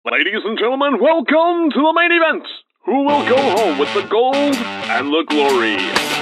Ladies and gentlemen, welcome to the main event! Who will go home with the gold and the glory?